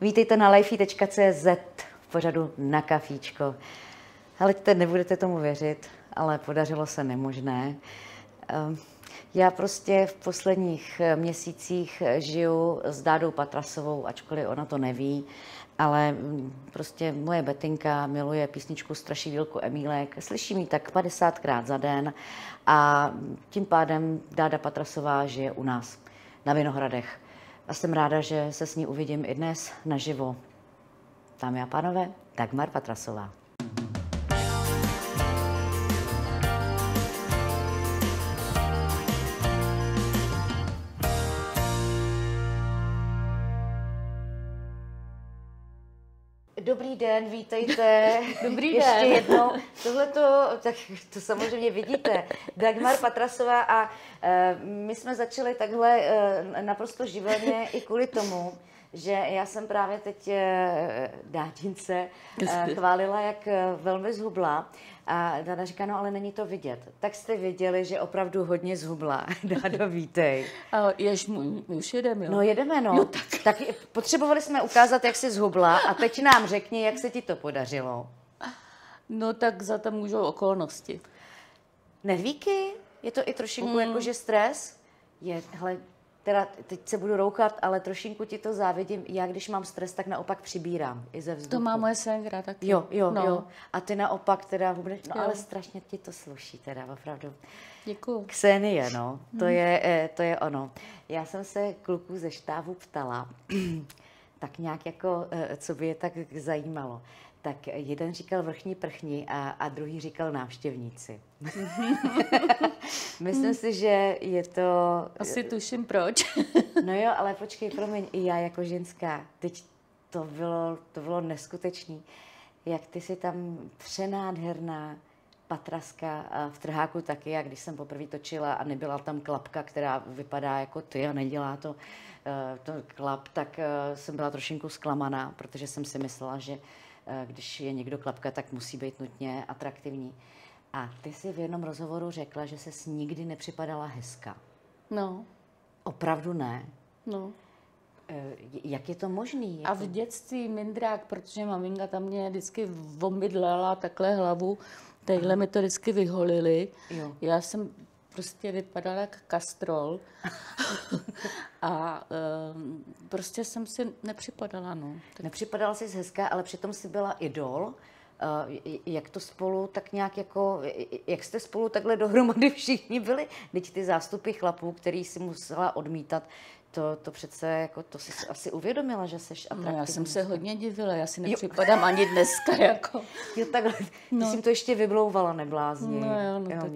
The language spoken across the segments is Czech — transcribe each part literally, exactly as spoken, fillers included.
Vítejte na lifey tečka cé zet v pořadu Na kafíčko. Heleďte, nebudete tomu věřit, ale podařilo se nemožné. Já prostě v posledních měsících žiju s Dádou Patrasovou, ačkoliv ona to neví, ale prostě moje Betinka miluje písničku Strašidílko Emílek, slyším ji tak padesátkrát za den a tím pádem Dáda Patrasová žije u nás na Vinohradech. A jsem ráda, že se s ní uvidím i dnes naživo. Dámy a pánové, Dagmar Patrasová. Dobrý den, vítejte. Dobrý Ještě den. jednou. Tohleto, tak to samozřejmě vidíte, Dagmar Patrasová a e, my jsme začali takhle e, naprosto živelně i kvůli tomu, že já jsem právě teď e, Dádince e, chválila, jak e, velmi zhubla. A Dáda říká, no ale není to vidět. Tak jste věděli, že opravdu hodně zhubla. Dádo, vítej. A jež, my už jedeme, jo? No jedeme, no. Jo, tak. tak potřebovali jsme ukázat, jak jsi zhubla a teď nám řekni, jak se ti to podařilo. No tak za to můžou okolnosti. Nervíky? Je to i trošinku Mm. jakože stres? Je, hele, teda teď se budu rouchat, ale trošinku ti to závidím. Já, když mám stres, tak naopak přibírám i ze vzduchu. To má moje ségra taky. Jo, jo, no. jo. A ty naopak teda hubneš, no Jo. ale strašně ti to sluší teda, opravdu. Děkuju. Ksenie, no, to, je, eh, to je ono. Já jsem se kluků ze štábu ptala, tak nějak jako, eh, co by je tak zajímalo. Tak jeden říkal vrchní prchni a, a druhý říkal návštěvníci. Myslím si, že je to... Asi tuším proč. No jo, ale počkej, promiň, i já jako ženská, teď to bylo, to bylo neskutečný. Jak ty jsi tam přenádherná, Patraska a v trháku taky, jak když jsem poprvé točila a nebyla tam klapka, která vypadá jako ty a nedělá to, uh, to klap, tak uh, jsem byla trošinku zklamaná, protože jsem si myslela, že uh, když je někdo klapka, tak musí být nutně atraktivní. A ty jsi v jednom rozhovoru řekla, že ses nikdy nepřipadala hezká. No, Opravdu ne. no. Uh, jak je to možný? A v dětství mindrák, protože maminka tam mě vždycky omydlela takhle hlavu, tadyhle mi to vždycky vyholili. Jo. Já jsem prostě vypadala jak kastrol a um, prostě jsem si nepřipadala, no. Tak Nepřipadala jsi hezká, ale přitom jsi byla idol. Uh, jak to spolu tak nějak jako, jak jste spolu takhle dohromady všichni byli? Teď ty zástupy chlapů, který si musela odmítat, to, to přece jako, to jsi asi uvědomila, že jsi atraktivní. no, já jsem se hodně divila, já si nepřipadám ani dneska, jako. Jo, takhle, ty No. jsi jim to ještě vyblouvala, neblázni. No jo, no tak. mě-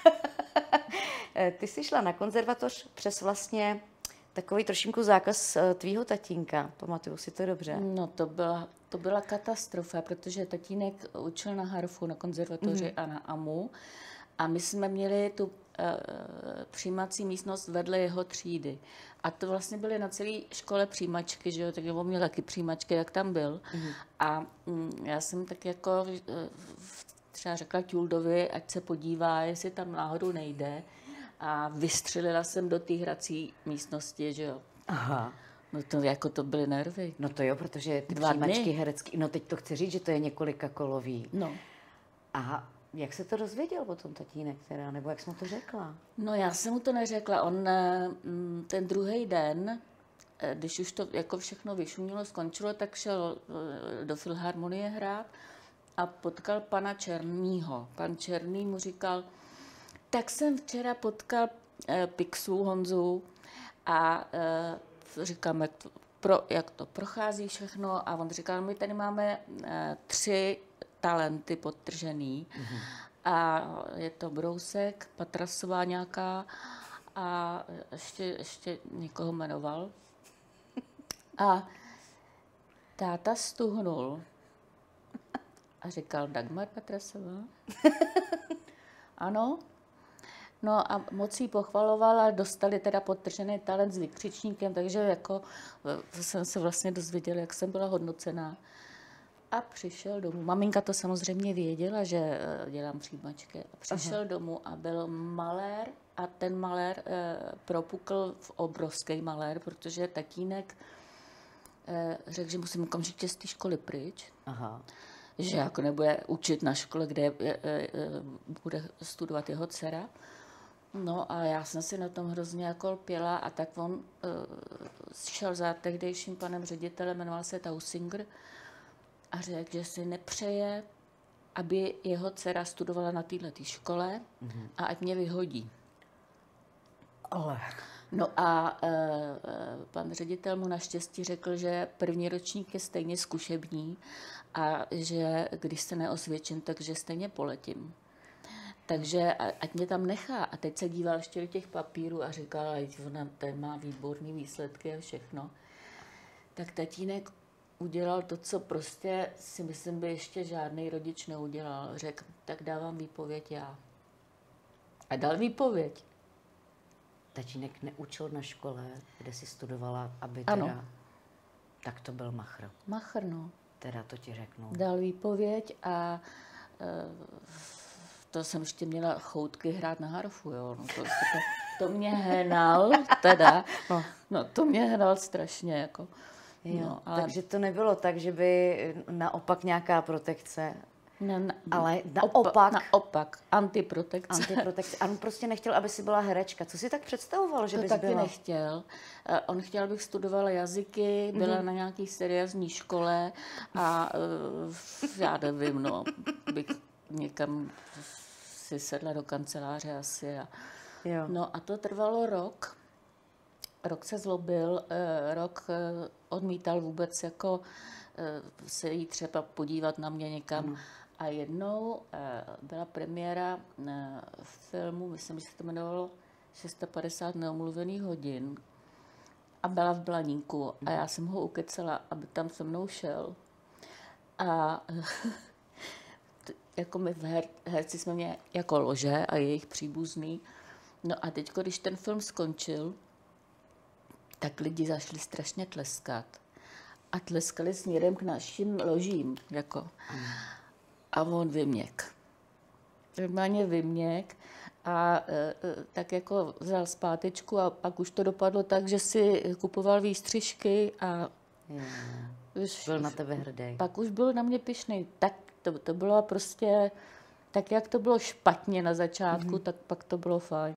Ty jsi šla na konzervatoř přes vlastně takový trošinku zákaz eh, tvýho tatínka, pamatuju si to dobře. No to byla, to byla katastrofa, protože tatínek učil na harfu na konzervatoři Mhm. a na AMU a my jsme měli tu uh, přijímací místnost vedle jeho třídy. A to vlastně byly na celé škole přijímačky, že jo, tak on měl taky přijímačky, jak tam byl. Mhm. A mm, já jsem tak jako uh, třeba řekla Tuldovi, ať se podívá, jestli tam náhodou nejde. A vystřelila jsem do té hrací místnosti, že jo. Aha. No to jako to byly nervy. No to jo, protože ty Dva přijímačky dny. herecký, no teď to chci říct, že to je několika kolový. No. A jak se to dozvěděl potom tatínek teda, nebo jak jsi mu to řekla? No já jsem mu to neřekla. On eh, mm, ten druhý den, eh, když už to jako všechno vyšumělo, skončilo, tak šel eh, do Filharmonie hrát a potkal pana Černýho. Pan Černý mu říkal, tak jsem včera potkal eh, Pixu Honzu a eh, říkám, jak to, pro, jak to prochází všechno a on říkal, my tady máme eh, tři talenty podtržený. Mm-hmm. A je to Brousek, Patrasová nějaká a ještě, ještě někoho jmenoval. A táta stuhnul a říkal, Dagmar Patrasová? Ano. No a moc jí pochvaloval a dostali teda podtržený talent s vykřičníkem, takže jako jsem se vlastně dozvěděla, jak jsem byla hodnocená. A přišel domů. Maminka to samozřejmě věděla, že dělám přijímačky. A přišel Aha. domů a byl malér a ten malér eh, propukl v obrovský malér, protože tatínek řekl, že musím okamžitě z té školy pryč. Aha. Že jako nebude učit na škole, kde je, je, je, bude studovat jeho dcera. No a já jsem si na tom hrozně jako lpěla a tak on uh, šel za tehdejším panem ředitelem, jmenoval se Tausinger a řekl, že si nepřeje, aby jeho dcera studovala na této škole mm-hmm. a ať mě vyhodí. Ale... No a uh, pan ředitel mu naštěstí řekl, že první ročník je stejně zkušební a že když se neosvědčím, takže stejně poletím. Takže ať mě tam nechá. A teď se díval ještě do těch papírů a říkal, že ona tady má výborný výsledky a všechno. Tak tatínek udělal to, co prostě si myslím, by ještě žádný rodič neudělal. Řekl, tak dávám výpověď já. A dal výpověď. Tatínek neučil na škole, kde jsi studovala, aby teda... Ano. Tak to byl machr. Machr, no. Teda to ti řeknu. Dal výpověď a e, to jsem ještě měla choutky hrát na harfu, jo. No, to, to, to mě hnal, teda. No, no to mě hnal strašně, jako. Jo, no, ale... Takže to nebylo tak, že by naopak nějaká protekce... Ne, na, ale naopak... Naopak, antiprotekce. Antiprotekce. A on prostě nechtěl, aby si byla herečka. Co si tak představoval, že to bys taky byla? nechtěl. On chtěl, abych studovala jazyky, byla mm-hmm. na nějaký seriózní škole a uh, já nevím, no, bych někam si sedla do kanceláře asi. A, jo. No a to trvalo rok. Rok se zlobil, rok odmítal vůbec jako se jí třeba podívat na mě někam. Mm. A jednou byla premiéra filmu, myslím, že se to jmenovalo šest set padesát neomluvených hodin. A byla v Blaníku. A já jsem ho ukecala, aby tam se mnou šel. A jako my v her, herci jsme mě jako lože a jejich příbuzný. No a teď, když ten film skončil, tak lidi zašli strašně tleskat. A tleskali směrem k našim ložím. Jako. A on vyměk. Normálně vyměk. A e, tak jako vzal zpátečku a pak už to dopadlo tak, že si kupoval výstřižky a... Už, byl na tebe hrdý. Pak už byl na mě pyšný. Tak to, to bylo prostě... Tak jak to bylo špatně na začátku, mm-hmm. tak pak to bylo fajn.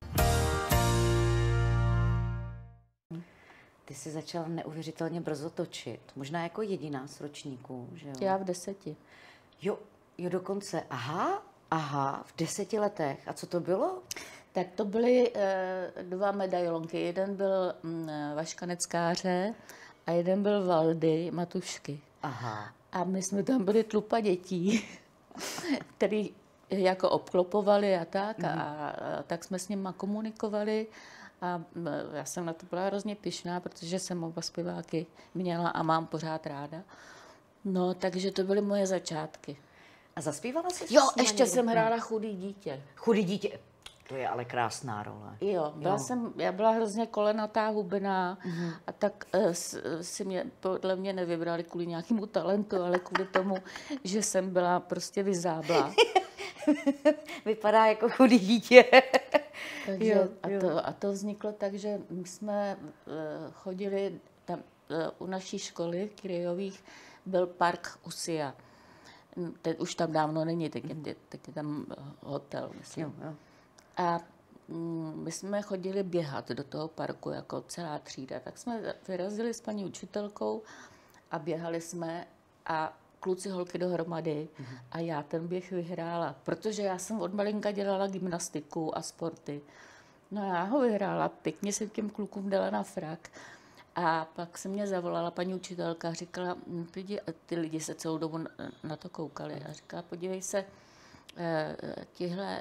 Ty jsi začala neuvěřitelně brzo točit. Možná jako jediná z ročníků, že jo? Já v deseti. Jo, jo dokonce. Aha, aha, v deseti letech. A co to bylo? Tak to byly e, dva medailonky. Jeden byl m, Vaška Neckáře a jeden byl Valdy Matušky. Aha. A my jsme tam byli tlupa dětí, který jako obklopovali a tak. Mm. A, a tak jsme s nima komunikovali. A já jsem na to byla hrozně pyšná, protože jsem oba zpěváky měla a mám pořád ráda. No, takže to byly moje začátky. A zaspívala jsi? Jo, ještě jsem hrála Chudý dítě. Chudý dítě. To je ale krásná role. Jo, byla jo. Jsem, já byla hrozně kolenatá, hubená mm-hmm. a tak uh, si mě, podle mě nevybrali kvůli nějakému talentu, ale kvůli tomu, že jsem byla prostě vyzáblá. Vypadá jako chudý dítě. Takže, jo, a, to, a to vzniklo tak, že my jsme uh, chodili tam, uh, u naší školy v Kyrijových byl park Usia. Teď už tam dávno není, teď je, teď je tam hotel, myslím. Jo, jo. A mm, my jsme chodili běhat do toho parku jako celá třída. Tak jsme vyrazili s paní učitelkou a běhali jsme a kluci, holky dohromady mm-hmm. a já ten běh vyhrála, protože já jsem od malinka dělala gymnastiku a sporty. No já ho vyhrála, pěkně jsem těm klukům dala na frak. A pak se mě zavolala paní učitelka a říkala, ty lidi se celou dobu na to koukali a říkala, podívej se, tihle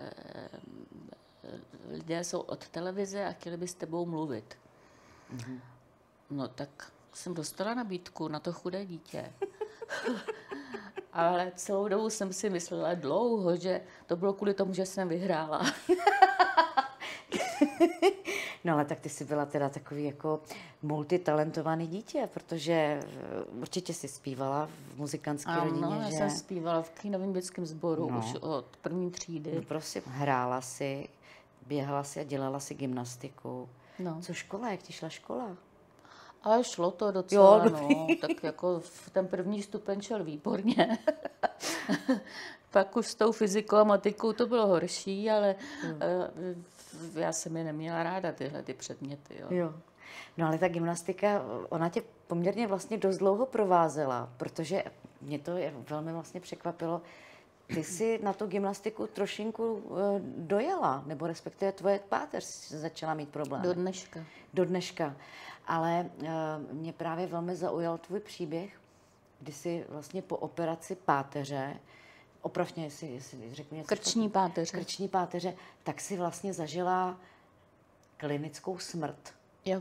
lidé jsou od televize a chtěli by s tebou mluvit. Mm-hmm. No tak jsem dostala nabídku na to chudé dítě. Ale celou dobu jsem si myslela dlouho, že to bylo kvůli tomu, že jsem vyhrála. No ale tak ty jsi byla teda takový jako multitalentovaný dítě, protože určitě jsi zpívala v muzikantské ano, rodině, já že? jsem zpívala v Kýnovém dětském sboru no. už od první třídy. No prosím, hrála si, běhala si a dělala si gymnastiku. No. Co škola, jak ti šla škola? Ale šlo to docela, Jo, no, tak jako ten první stupeň šel výborně. Pak už s tou fyzikou a matikou to bylo horší, ale hmm. já jsem je neměla ráda, tyhle ty předměty. Jo. Jo. No ale ta gymnastika, ona tě poměrně vlastně dost dlouho provázela, protože mě to velmi vlastně překvapilo. Ty jsi na tu gymnastiku trošinku dojela, nebo respektive tvoje páteř začala mít problémy. Do dneška. Do dneška. Ale mě právě velmi zaujal tvůj příběh, kdy jsi vlastně po operaci páteře, opravně, jestli, jestli řeknu něco. Krční páteře. Krční páteře, tak si vlastně zažila klinickou smrt. Jo.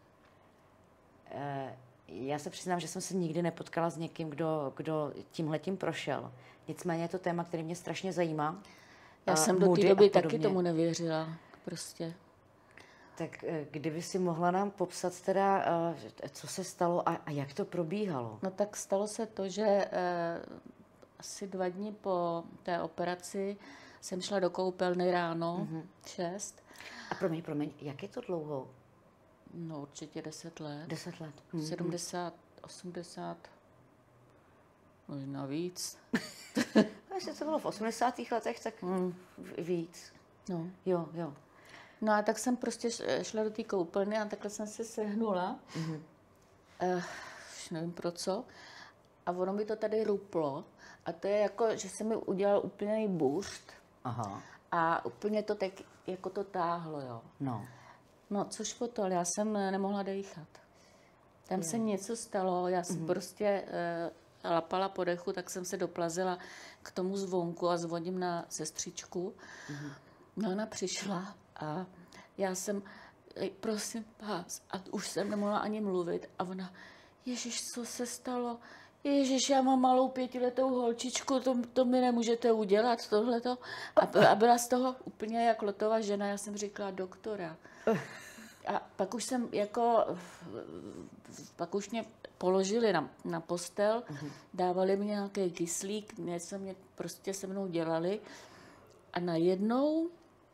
Já se přiznám, že jsem se nikdy nepotkala s někým, kdo, kdo tímhletím prošel. Nicméně je to téma, který mě strašně zajímá. Já jsem do té doby taky tomu nevěřila. Prostě. Tak kdyby si mohla nám popsat teda, co se stalo a, a jak to probíhalo? No tak stalo se to, že eh, asi dva dny po té operaci jsem šla do koupelny ráno, mm-hmm. šest. A promiň, promiň, jak je to dlouho? No určitě deset let. Deset let. Mm-hmm. sedmdesát, osmdesát, možná víc. Ještě to bylo v osmdesátých letech, tak mm. víc. No. Jo, jo. No a tak jsem prostě šla do té koupelny a takhle jsem se sehnula. Mm-hmm. Uh, už nevím pro co. A ono mi to tady ruplo. A to je jako, že se mi udělal úplný bůřt. Aha. A úplně to tak, jako to táhlo, jo. No. No, což potom, já jsem nemohla dýchat. Tam je. se něco stalo, já jsem mm-hmm. prostě uh, lapala po dechu, tak jsem se doplazila k tomu zvonku a zvoním na sestřičku. Mm-hmm. No, ona přišla a já jsem, prosím vás, a už jsem nemohla ani mluvit. A ona, Ježiš, co se stalo? Ježiš, já mám malou pětiletou holčičku, to, to mi nemůžete udělat, tohleto. A, a byla z toho úplně jak lotová žena, já jsem říkala doktora. A pak už jsem jako, pak už mě položili na, na postel, uh-huh. dávali mi nějaký kyslík, něco mě prostě se mnou dělali. A najednou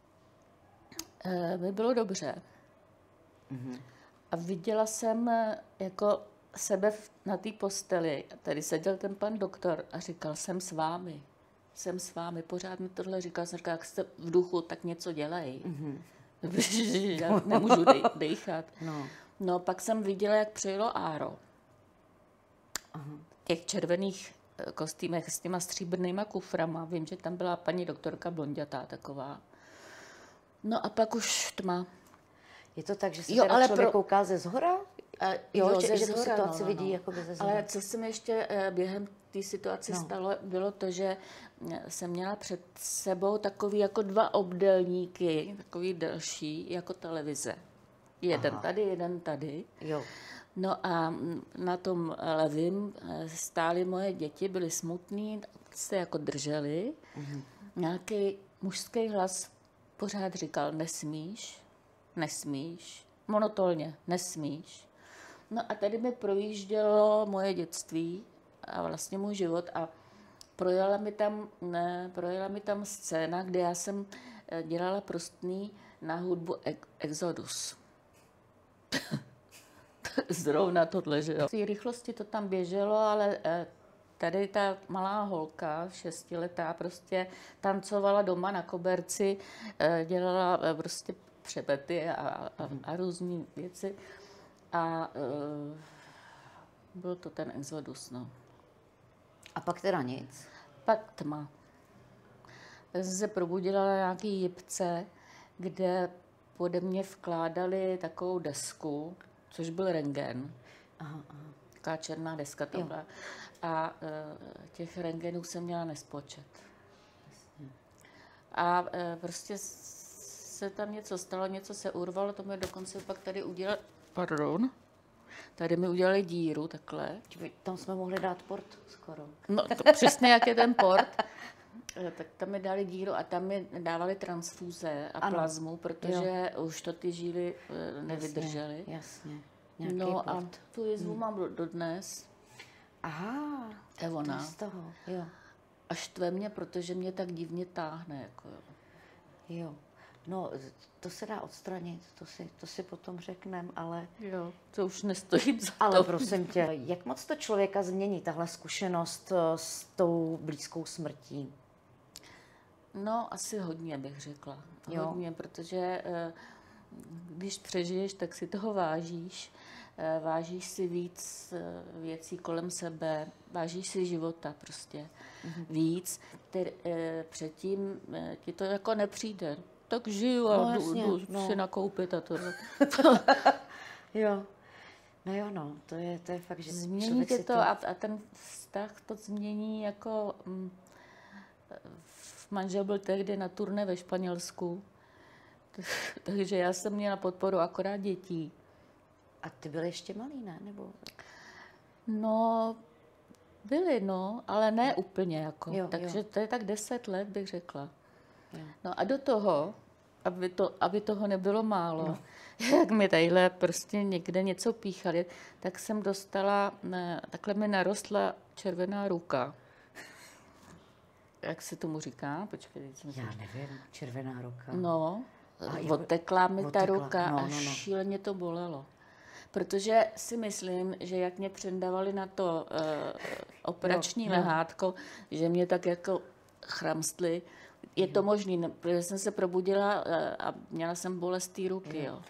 e, mi bylo dobře. Uh-huh. A viděla jsem jako sebe na té posteli. A tady seděl ten pan doktor a říkal, jsem s vámi. Jsem s vámi. Pořád mi tohle říkal. Jsem říkal, jak jste v duchu, tak něco dělej. Mm-hmm. Já nemůžu dej, dejchat. No. no, pak jsem viděla, jak přijelo áro. Aha. V těch červených kostýmech s těma stříbrnýma kuframa. Vím, že tam byla paní doktorka blondětá taková. No a pak už tma. Je to tak, že se jo, teda člověk pro... kouká ze zhora? A, jo, jo, že, že tu situaci no, no, vidí no. jako ze zhora. Ale co se mi ještě během té situace no. stalo, bylo to, že jsem měla před sebou takový jako dva obdélníky, takový delší, jako televize. Jeden Aha. tady, jeden tady. Jo. No a na tom levým stály moje děti, byly smutný, se jako drželi. Mhm. Nějaký mužský hlas pořád říkal, nesmíš, nesmíš, monotónně, nesmíš. No a tady mi projíždělo moje dětství a vlastně můj život a projela mi tam, ne, projela mi tam scéna, kde já jsem dělala prostný na hudbu Exodus. Zrovna tohle, že jo. V té rychlosti to tam běželo, ale tady ta malá holka, šestiletá, prostě tancovala doma na koberci, dělala prostě přepety a, a, a různé věci. A uh, byl to ten Exodus, no. A pak teda nic? Pak tma. Já jsem se probudila na nějaký jipce, kde pode mě vkládali takovou desku, což byl rentgen. Aha, aha. Taková černá deska tam byla. A uh, těch rentgenů jsem měla nespočet. Jasně. A uh, prostě se tam něco stalo, něco se urvalo, to mi dokonce pak tady udělal, pardon, tady mi udělali díru takhle. Tam jsme mohli dát port skoro. No to přesně jak je ten port. Tak tam mi dali díru a tam mi dávali transfúze a ano. plazmu, protože jo. už to ty žíly nevydržely. Jasně, jasně. No port. a tu jizvu hmm. mám dodnes. Aha, je ona. z toho, jo. A štve mě, protože mě tak divně táhne. Jako jo. jo. No, to se dá odstranit, to si, to si potom řekneme, ale... Jo, to už nestojí za to. Ale prosím tě, jak moc to člověka změní, tahle zkušenost s tou blízkou smrtí? No, asi hodně bych řekla. Jo. Hodně, protože když přežiješ, tak si toho vážíš. Vážíš si víc věcí kolem sebe, vážíš si života prostě mm-hmm. víc. Ty, předtím ti to jako nepřijde. Tak žiju a no, jdu, jasně, jdu no. si nakoupit a to. Jo. No jo, no, to je, to je fakt, že změní tě to, to... A, a ten vztah to změní jako... Mm, manžel byl tehdy na turné ve Španělsku, takže já jsem měla podporu akorát dětí. A ty byly ještě malý, ne? Nebo... No, byly, no, ale ne úplně jako. Jo, takže jo. to je tak deset let, bych řekla. Jo. No a do toho, aby, to, aby toho nebylo málo, no. jak mi tadyhle prostě někde něco píchali, tak jsem dostala, ne, takhle mi narostla červená ruka. Jak se tomu říká? Počkej, jsem Já nevím, červená ruka. No, a odtekla mi odtekla. ta ruka no, a no, no. šíleně to bolelo. Protože si myslím, že jak mě přendávali na to uh, operační jo, lehátko, jo. že mě tak jako chramstly. Je to možný, protože jsem se probudila uh, a měla jsem bolest té ruky. Jo.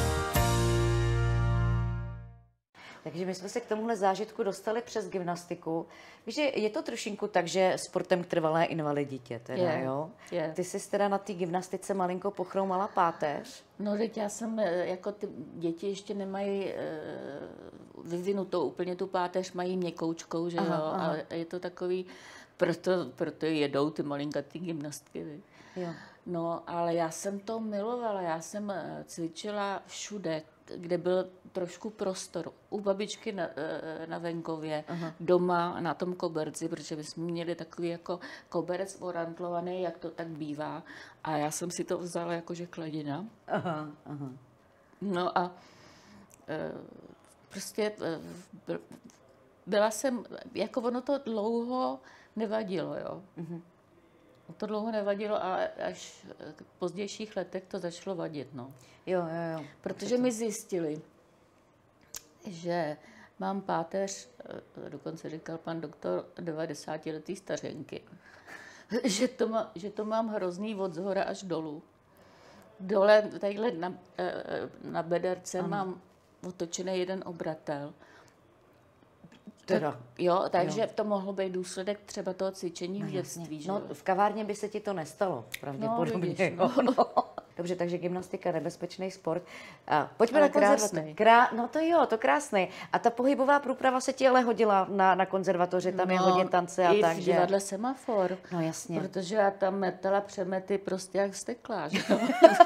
Takže my jsme se k tomuhle zážitku dostali přes gymnastiku. Víš, že je to trošinku tak, že sportem k trvalé invaliditě, teda, je, jo? Je. Ty jsi teda na té gymnastice malinko pochroumala páteř. No, teď já jsem, jako ty děti ještě nemají e, vyvinutou úplně tu páteř, mají měkoučkou, že aha, jo, aha. Ale je to takový, proto, proto jedou ty malinkatý gymnastky. Jo. No, ale já jsem to milovala, já jsem cvičila všude, kde byl trošku prostor. U babičky na, na venkově, aha. doma na tom koberci, protože my jsme měli takový jako koberec orantlovaný, jak to tak bývá. A já jsem si to vzala jakože kladina. Aha, aha. No a e, prostě e, byla jsem, jako ono to dlouho nevadilo, jo. Uh-huh. To dlouho nevadilo, ale až v pozdějších letech to začalo vadit, no. Jo, jo, jo. Protože mi zjistili, že mám páteř, dokonce říkal pan doktor, devadesátiletý stařenky, že to, má, že to mám hrozný od zhora až dolů. Dole, tadyhle na, na bederce ano. mám otočený jeden obratel. Teda. Tak, jo, takže jo. to mohlo být důsledek třeba toho cvičení no, v dětství. Že? No, v kavárně by se ti to nestalo, pravděpodobně. No, vidíš, no. No. Dobře, takže gymnastika, nebezpečný sport. A pojďme ale na konzervatoř. Krá... No to jo, to krásný. A ta pohybová průprava se ti ale hodila na, na konzervatoři, tam no, je hodně tance a i tak, v že? divadle Semafor. No jasně. Protože já tam metala přemety prostě jak vzteklá, že jo?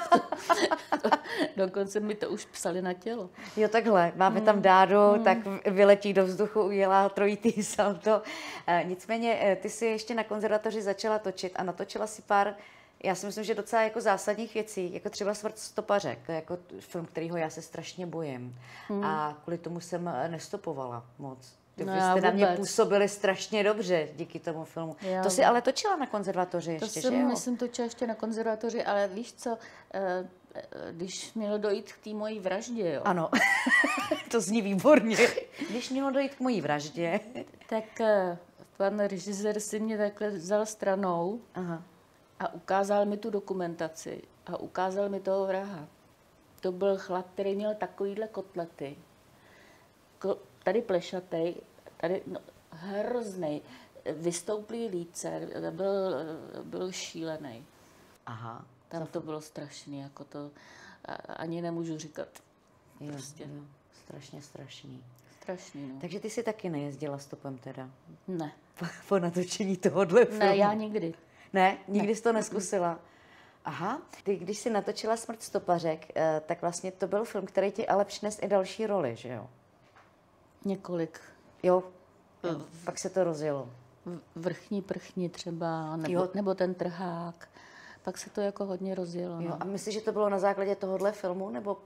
Dokonce mi to už psali na tělo. Jo, takhle. Máme tam Dádu, hmm. tak vyletí do vzduchu, udělá trojitý salto. E, nicméně, ty si ještě na konzervatoři začala točit a natočila si pár, já si myslím, že docela jako zásadních věcí, jako třeba Smrt stopařek, to je jako film, kterýho já se strašně bojím. Hmm. A kvůli tomu jsem nestopovala moc. Ty no jste na mě působili strašně dobře díky tomu filmu. Já to si ale točila na konzervatoři to ještě, jsem, že jo? myslím, točila ještě na konzervatoři, ale víš co, když mělo dojít k té mojí vraždě, jo? Ano, to zní výborně. Když mělo dojít k mojí vraždě. Tak pan režisér si mě takhle vzal stranou aha. a ukázal mi tu dokumentaci a ukázal mi toho vraha. To byl chlap, který měl takovýhle kotlety. Ko- tady plešatej, tady no, hroznej, vystouplý líce, byl, byl šílený. Aha. Tam to bylo strašný, jako to ani nemůžu říkat. Jo, prostě. jo, strašně strašný. Strašný, no. Takže ty si taky nejezdila stopem teda? Ne. Po, po natočení tohohle filmu? Ne, já nikdy. Ne? Nikdy ne. Jsi to neskusila? Aha. Ty, když jsi natočila Smrt stopařek, tak vlastně to byl film, který ti ale přines i další roli, že jo? Několik. Jo, jo. Pak se to rozjelo. Vrchní prchni třeba, nebo, nebo ten trhák. Pak se to jako hodně rozjelo. Jo, no. a myslíš, že to bylo na základě tohohle filmu, nebo...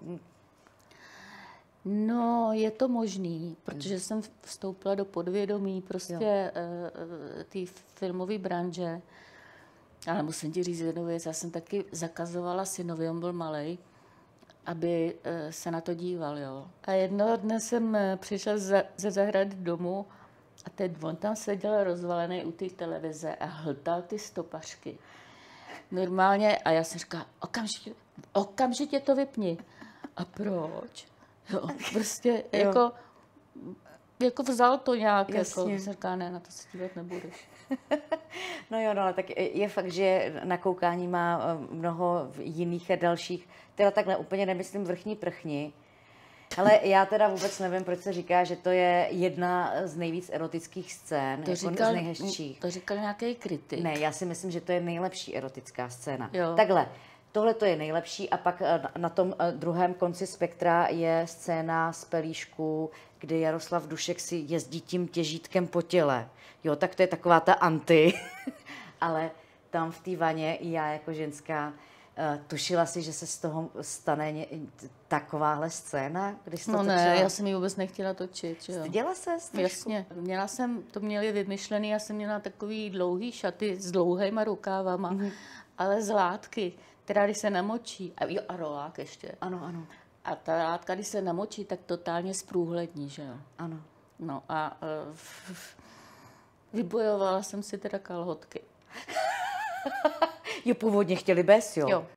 No, je to možný, protože jsem vstoupila do podvědomí prostě té filmové branže Ale musím ti říct jednu věc, já jsem taky zakazovala synovi, on byl malej, aby se na to díval, jo. A jednoho dne jsem přišel ze, ze zahrady domů a teď on tam seděl rozvalený u té televize a hltal ty stopařky. Normálně, a já jsem říkala, okamžitě, okamžitě to vypni. A proč? Jo, prostě jo. jako... Jako vzal to nějak, jasně. Jako, říká, ne, na to se dívat nebudeš. No jo, no, ale tak je fakt, že na koukání má mnoho jiných a dalších, teda takhle úplně nemyslím vrchní prchni, ale já teda vůbec nevím, proč se říká, že to je jedna z nejvíc erotických scén, to jako říkal, z nejhezčích. To říkal nějaký kritik. Ne, já si myslím, že to je nejlepší erotická scéna. Jo. Takhle, tohle to je nejlepší a pak na tom druhém konci spektra je scéna z Pelíšku, kdy Jaroslav Dušek si jezdí tím těžítkem po těle. Jo, tak to je taková ta anti. Ale tam v té vaně i já jako ženská uh, tušila si, že se z toho stane ně, takováhle scéna, když jsi no to ne, točila. Já jsem ji vůbec nechtěla točit. Jo. Styděla ses trošku? Jasně. Měla jsem, to měli vymyšlený, já jsem měla takový dlouhý šaty s dlouhýma rukávama, mm-hmm. ale z látky, která když se namočí, a, jo, a rolák ještě. Ano, ano. A ta látka, když se namočí, tak totálně zprůhlední, že jo? Ano. No a uh, vybojovala jsem si teda kalhotky. Jo, původně chtěli bez, jo? Jo.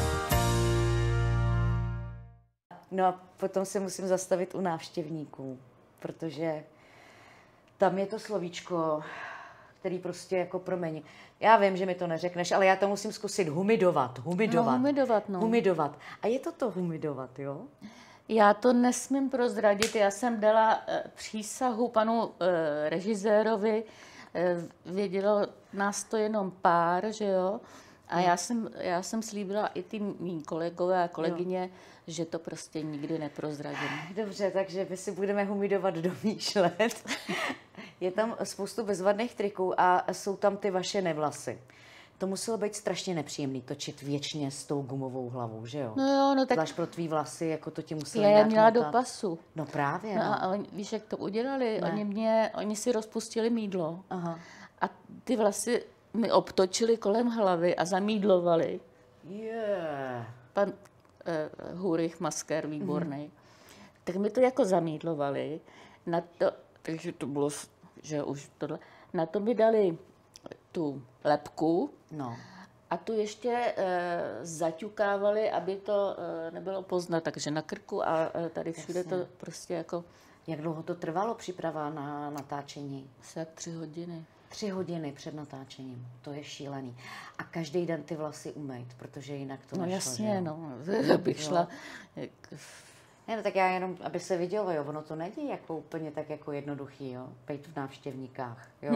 No a potom se musím zastavit u návštěvníků, protože tam je to slovíčko, který prostě jako promění. Já vím, že mi to neřekneš, ale já to musím zkusit humidovat, humidovat. No, humidovat, no. Humidovat. A je to to humidovat, jo? Já to nesmím prozradit. Já jsem dala e, přísahu panu e, režisérovi, e, vědělo nás to jenom pár, že jo? A já jsem, já jsem slíbila i ty mý kolegové a kolegyně, jo. že to prostě nikdy neprozradím. Dobře, takže my si budeme humidovat domýšlet. Je tam spoustu bezvadných triků a jsou tam ty vaše nevlasy. To muselo být strašně nepříjemný točit věčně s tou gumovou hlavou, že jo? No jo, no tak... Zvlášť pro tvý vlasy, jako to ti museli já nějak je měla motat. do pasu. No právě, no. no. A oni, víš, jak to udělali? Ne. Oni mě, oni si rozpustili mýdlo. Aha. A ty vlasy mi obtočili kolem hlavy a zamídlovali. Yeah. Pan eh, Hůrych, maskér, výborný. Mm-hmm. Tak mi to jako zamídlovali. Na to, takže to bylo, že už tohle. Na to mi dali tu lepku. No. A tu ještě eh, zaťukávali, aby to eh, nebylo poznat. Takže na krku a eh, tady všude Jasně. to prostě jako... Jak dlouho to trvalo příprava na natáčení? Asi jak tři hodiny. Tři hodiny před natáčením, to je šílený. A každý den ty vlasy umýt, protože jinak to no nešlo, jasně, že? no, bych šla... Jak... Ne, no tak já jenom, aby se vidělo, jo, ono to není jako úplně tak jako jednoduchý, jo, pejt v návštěvníkách, jo.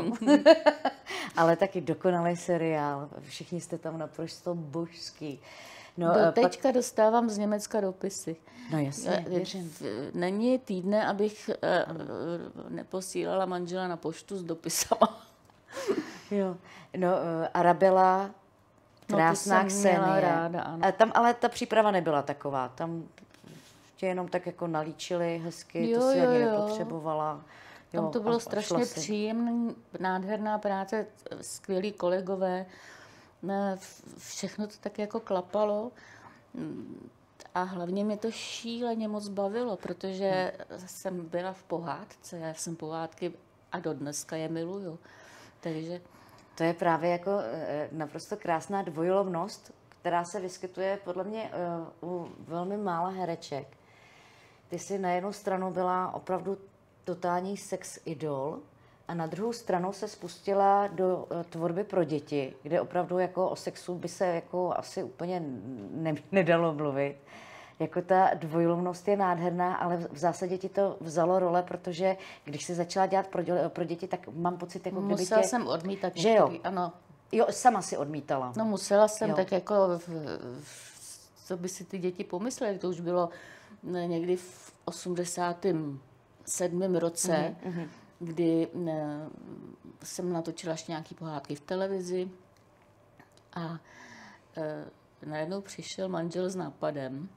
Ale taky dokonalý seriál, všichni jste tam naprosto božský. No, Do teďka pak... dostávám z Německa dopisy. No jasně, věřím. Není týdne, abych uh, neposílala manžela na poštu s dopisama. Jo, no Arabela, krásná no, Ksenie. Ráda, ano. A tam ale ta příprava nebyla taková, tam tě jenom tak jako nalíčili hezky, jo, to si jo, ani jo. nepotřebovala. Jo, tam to bylo a, strašně příjemné, nádherná práce, skvělí kolegové, všechno to tak jako klapalo. A hlavně mě to šíleně moc bavilo, protože hmm. jsem byla v pohádce, já jsem pohádky a dodneska je miluju. Takže... To je právě jako naprosto krásná dvojlovnost, která se vyskytuje podle mě u velmi mála hereček. Ty jsi na jednu stranu byla opravdu totální sex idol a na druhou stranu se spustila do tvorby pro děti, kde opravdu jako o sexu by se jako asi úplně ne, nedalo mluvit. Jako ta dvojlovnost je nádherná, ale v zásadě ti to vzalo role, protože když jsi začala dělat pro, děle, pro děti, tak mám pocit, jako kdyby musela tě... jsem odmítat že jo? Ano. Jo, sama si odmítala. No musela jsem, jo. tak jako, v, v, co by si ty děti pomysleli, to už bylo někdy v osmdesátém sedmém roce, mm-hmm. kdy ne, jsem natočila ještě nějaký pohádky v televizi a e, najednou přišel manžel s nápadem,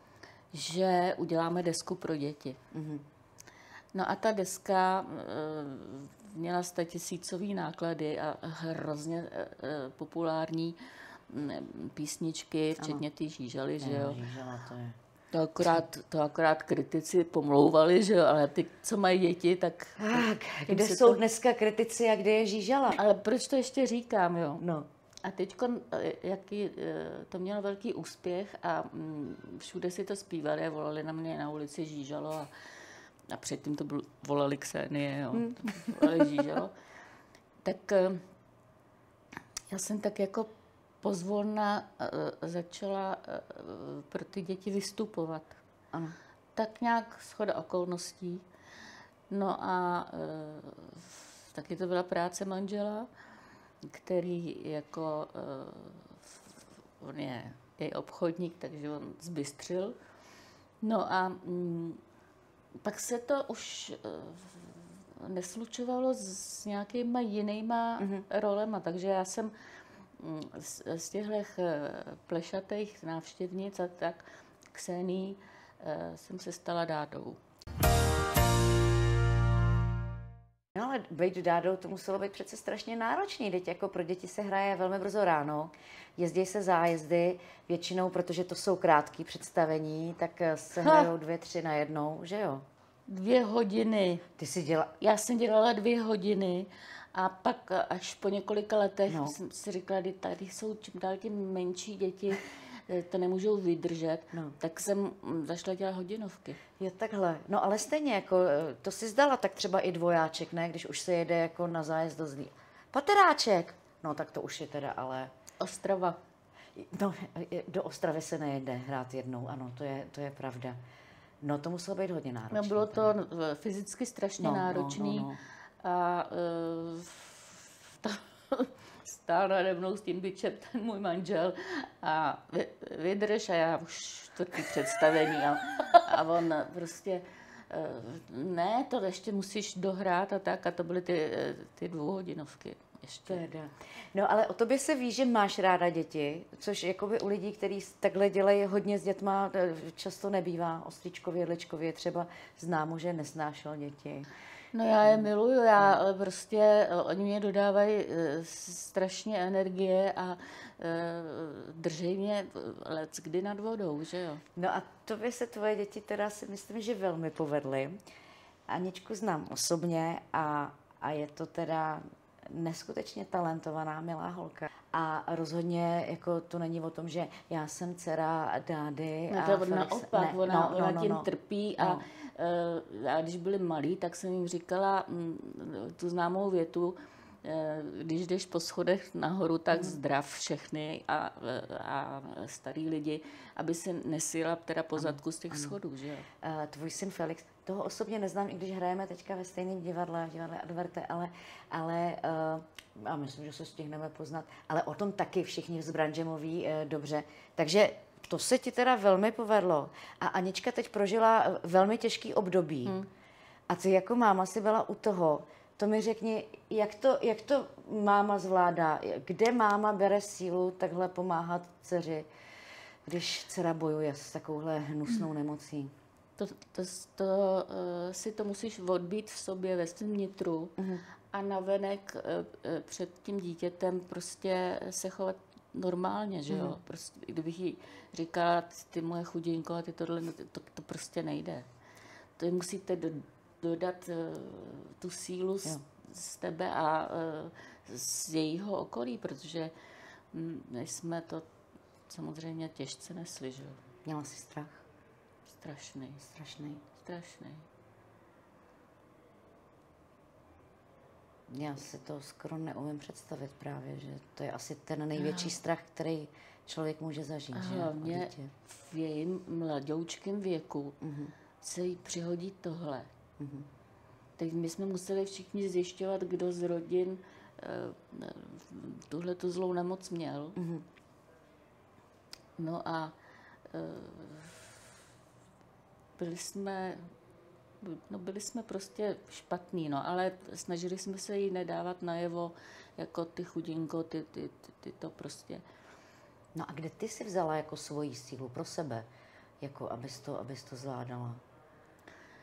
že uděláme desku pro děti. Mm-hmm. No a ta deska měla statisícový náklady a hrozně e, populární m, písničky, včetně ty Žížaly, že jo. Žížala, to je... To akorát, to akorát kritici pomlouvali, že jo, ale ty, co mají děti, tak... tak kde jsou to... dneska kritici a kde je Žížala? Ale proč to ještě říkám, jo? No. A teď, jaký to mělo velký úspěch a všude si to zpívali a volali na mě na ulici Žížalo a, a předtím to bylo, volali Ksenie, jo, hmm. volali Žížalo. Tak já jsem tak jako pozvolna začala pro ty děti vystupovat. Ano. Tak nějak shoda okolností. No a taky to byla práce manžela, který jako, uh, on je, je obchodník, takže on zbystřil. No a mm, pak se to už uh, neslučovalo s, s nějakýma jinýma mm-hmm. rolema, takže já jsem mm, z, z těchto uh, plešatých návštěvnic a tak Ksení uh, jsem se stala Dádou. No ale být Dádou, to muselo být přece strašně náročný. Teď jako pro děti se hraje velmi brzo ráno, jezdí se zájezdy, většinou, protože to jsou krátké představení, tak se hrajou dvě, tři na jednou, že jo? Dvě hodiny. Ty jsi dělala... Já jsem dělala dvě hodiny a pak až po několika letech no. jsem si říkala, že tady jsou čím dál tím menší děti, to nemůžou vydržet, no. tak jsem zašla dělat hodinovky. Je takhle. No ale stejně, jako, to si zdala tak třeba i dvojáček, ne? Když už se jede jako na zájezd do Zlí. Pateráček! No tak to už je teda ale... Ostrava. No, do Ostravy se nejede hrát jednou, ano, to je, to je pravda. No to muselo být hodně náročné. No bylo to teda. Fyzicky strašně no, náročný. No, no, no. A uh, to... stál nade mnou s tím bičem ten můj manžel a vydrž a já už čtvrtý představení a, a on prostě ne, to ještě musíš dohrát a tak a to byly ty, ty dvouhodinovky ještě. Teda. No ale o tobě se ví, že máš ráda děti, což jakoby u lidí, kteří takhle dělají hodně s dětma, často nebývá. Ostříčkově, Jedličkově třeba známo, že nesnášel děti. No já je miluju, já ale prostě, oni mě dodávají strašně energie a držej mě lec kdy nad vodou, že jo. No a tobě se tvoje děti teda si myslím, že velmi povedly. Aničku znám osobně a, a je to teda neskutečně talentovaná, milá holka. A rozhodně jako to není o tom, že já jsem dcera Dády. No a to Felix... naopak, ne, ona, no, ona no, tím no, trpí no. a, a když byli malí, tak jsem jim říkala m, tu známou větu, když jdeš po schodech nahoru, tak zdrav všechny a, a starý lidi, aby se nesjela teda po zadku z těch ano. schodů, že jo? Tvůj syn Felix, toho osobně neznám, i když hrajeme teďka ve stejném divadle, v divadle Adverte, ale, ale uh, a myslím, že se stihneme poznat, ale o tom taky všichni z branže mluví uh, dobře. Takže to se ti teda velmi povedlo. A Anička teď prožila velmi těžký období. Hmm. A ty jako máma si byla u toho. To mi řekni, jak to, jak to máma zvládá? Kde máma bere sílu takhle pomáhat dceři, když dcera bojuje s takovouhle hnusnou nemocí? To, to, to uh, si to musíš odbít v sobě, ve svém nitru uh-huh. a navenek uh, před tím dítětem prostě se chovat normálně, že jo? Uh-huh. Prostě, kdybych jí říkala, ty moje chudinko a ty tohle, to, to prostě nejde. To musíte do, dodat uh, tu sílu z, z tebe a uh, z jejího okolí, protože hm, my jsme to samozřejmě těžce nesli, že jo? Měla jsi strach? Strašný. Strašný. Strašný. Já si to skoro neumím představit právě, že to je asi ten největší strach, který člověk může zažít. A hlavně v jejím mladoučkém věku uh-huh. se jí přihodí tohle. Uh-huh. Tak my jsme museli všichni zjišťovat, kdo z rodin uh, tuhle tu zlou nemoc měl. Uh-huh. No a uh, byli jsme, no byli jsme prostě špatní, no, ale snažili jsme se jí nedávat najevo, jako ty chudinko, ty, ty, ty, ty to prostě. No a kde ty si vzala jako svoji sílu pro sebe, jako abys to, abys to zvládala?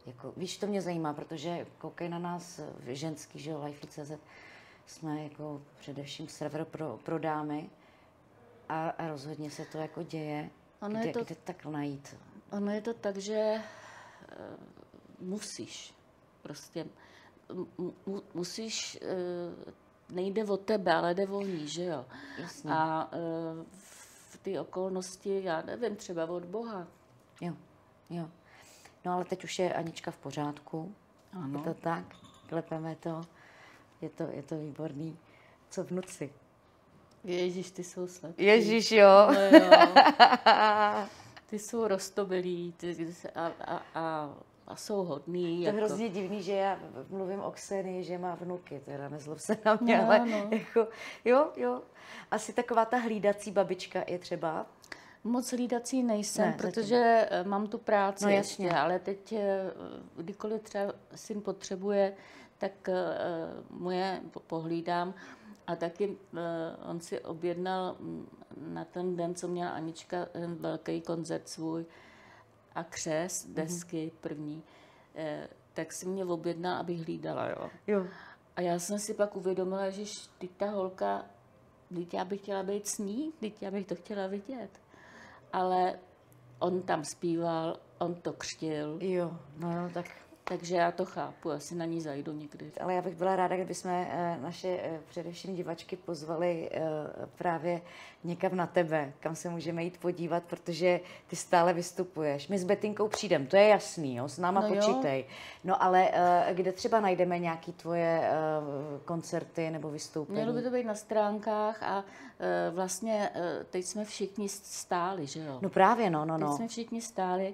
Jako, víš, to mě zajímá, protože koukají na nás ženský, že jo, Lifey tečka cé zet, jsme jako především server pro, pro dámy a, a rozhodně se to jako děje. Ono kde, je to, kde tak najít? Ono je to tak, že uh, musíš prostě, mu, musíš, uh, nejde o tebe, ale jde o ní, že jo. Jasně. A uh, v ty okolnosti, já nevím, třeba od Boha. Jo, jo. No ale teď už je Anička v pořádku. Ano. Je to tak, klepeme to, je to, je to výborný. Co vnuci? Ježíš, ty jsou sladký. Ježíš, jo. No, jo. Ty jsou roztomilí ty, a, a, a, a jsou hodný. To je jako. hrozně divný, že já mluvím o Ksenii, že má vnuky, teda nezlob se na mě, No, ale no. jako, jo, jo. Asi taková ta hlídací babička je třeba. Moc hlídací nejsem, Ne, ne, zatím. protože mám tu práci No, ještě, jasně. ale teď, kdykoliv třeba syn potřebuje, tak uh, mu je pohlídám. A taky uh, on si objednal na ten den, co měla Anička, ten velký koncert svůj a křest, desky mm-hmm. první, eh, tak si mě objednal, abych hlídala. Jo. Jo. A já jsem si pak uvědomila, že teď ta holka, teď já bych chtěla být s ní, teď já bych to chtěla vidět. Ale on tam zpíval, on to křtil, Jo, no, no tak. takže já to chápu, asi na ní zajdu někdy. Ale já bych byla ráda, kdybychom eh, naše eh, především divačky pozvali eh, právě někam na tebe, kam se můžeme jít podívat, protože ty stále vystupuješ. My s Betinkou přijdem, to je jasný, jo, s náma No jo. počítej. No ale eh, kde třeba najdeme nějaký tvoje eh, koncerty nebo vystoupení? Mělo by to být na stránkách a e, vlastně e, teď jsme všichni stáli, že jo? No právě, no, no, Teď no. jsme všichni stáli.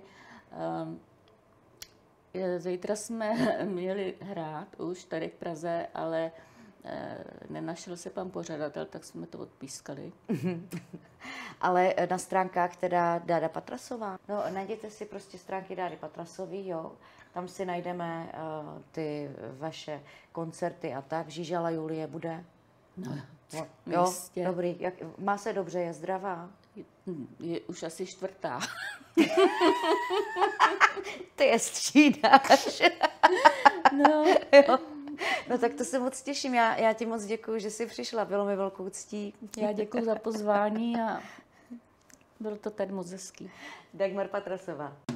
E, zítra jsme měli hrát už tady v Praze, ale e, nenašel se pan pořadatel, tak jsme to odpískali. Ale na stránkách teda Dáda Patrasová. No, najděte si prostě stránky Dády Patrasový, jo. Tam si najdeme uh, ty vaše koncerty a tak. Žížala Julie bude. No, Jo, jo, jistě. dobrý. Jak, má se dobře, je zdravá? Je už asi čtvrtá. Ty je střídáš. No. Jo. No tak to se moc těším. Já, já ti moc děkuju, že jsi přišla. Bylo mi velkou ctí. Já děkuji za pozvání a bylo to tady moc hezký. Dagmar Patrasová.